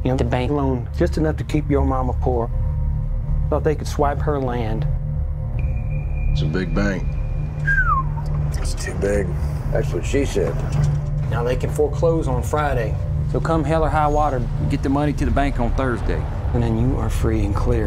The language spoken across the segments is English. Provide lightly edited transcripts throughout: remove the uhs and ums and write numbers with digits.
You know, the bank loan just enough to keep your mama poor. Thought they could swipe her land. It's a big bank. It's too big. That's what she said. Now they can foreclose on Friday. So come hell or high water, Get the money to the bank on Thursday. and then you are free and clear.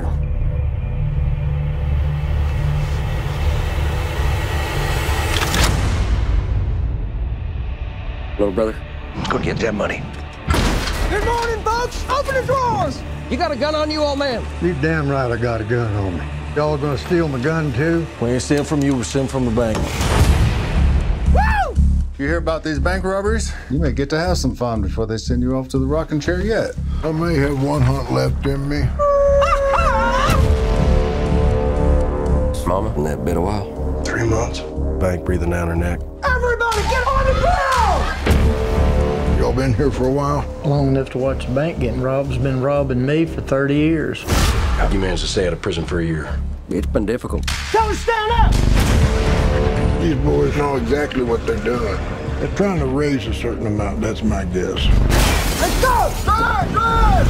Little brother, go get that money. Good morning, folks. Open the drawers. You got a gun on you, old man? You damn right I got a gun on me. Y'all gonna steal my gun too? We ain't stealing from you, we're stealing from the bank. Woo! You hear about these bank robberies? You may get to have some fun before they send you off to the rocking chair yet. I may have one hunt left in me. Mama, in that been a while? 3 months. Bank breathing down her neck. Everybody get on the ground! Y'all been here for a while? Long enough to watch the bank getting robbed has been robbing me for 30 years. How'd you manage to stay out of prison for a year? It's been difficult. Tell them to stand up! These boys know exactly what they're doing. They're trying to raise a certain amount, that's my guess. Let's go! Drive! Drive!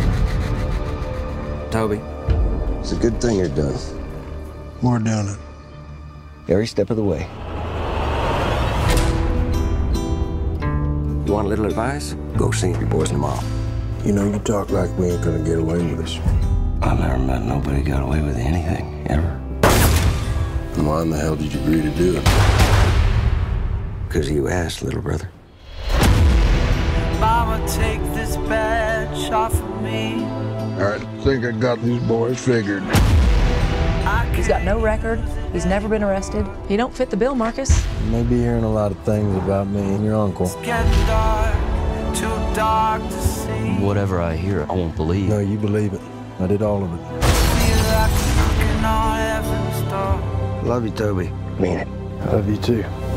Toby, it's a good thing you're done. We're doing it. Every step of the way. You want a little advice? Go see your boys tomorrow. You know, you talk like we ain't gonna get away with this. I've never met nobody got away with anything, ever. And why in the hell did you agree to do it? Because you asked, little brother. Mama, take this badge off of me. All right, I think I got these boys figured. He's got no record. He's never been arrested. You don't fit the bill, Marcus. You may be hearing a lot of things about me and your uncle. It's getting dark, too dark to see. Whatever I hear, I won't believe. No, you believe it. I did all of it. Feel like looking on heaven's door. Love you, Toby. Mean it. Love you too.